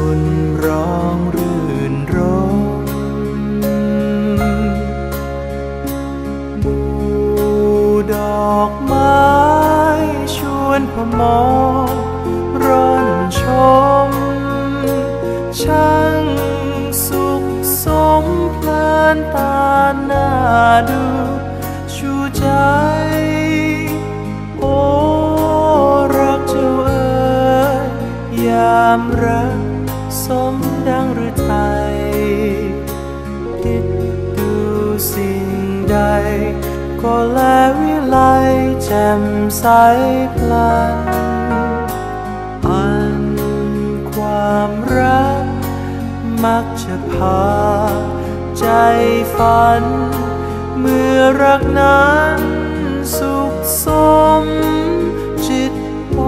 นร้องรื่นรมหมู่ดอกไม้ชวนพมรร่อนชมช่างสุขสมเพลินตาหน้าดูชูใจโอ้รักเจ้าเอ๋ยยามรักสมดังหรือไทยคิดดูสิ่งใดก็แลวิไลแจ่มใสพลันอันความรักมักจะพาใจฝันเมื่อรักนั้นสุขสมจิตพ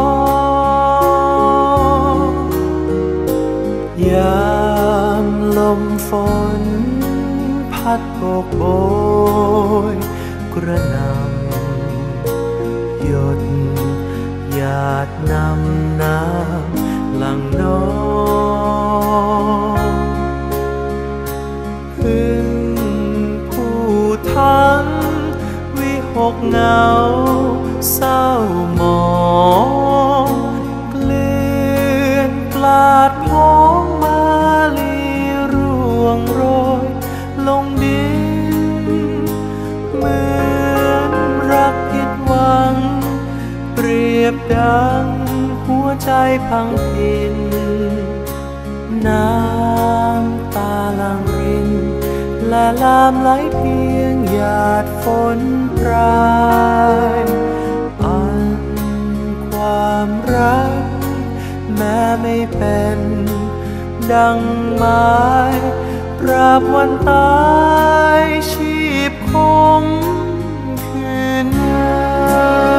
อยามลมฝนพัดโบกโบยกระหน่ำหยดหยาดน้ำหลังน้องพึ่งผู้ทั้งวิหกเหงาเศร้าหมองเกลื่อนกลาดพ้องมาลีร่วงโรยลงดินเหมือนรักผิดหวังเปรียบดังหัวใจพังพินน้ำตาลังรินและลามไหลเพียงหยาดฝนปรายอันความรักแม้ไม่เป็นดังไม้ปราบวันตายชีพคมคืนหน้า